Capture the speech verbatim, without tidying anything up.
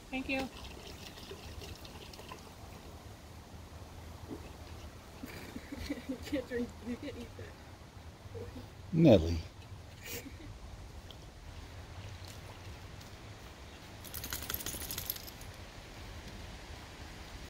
Thank you. You can't drink, you can't eat that. Nellie.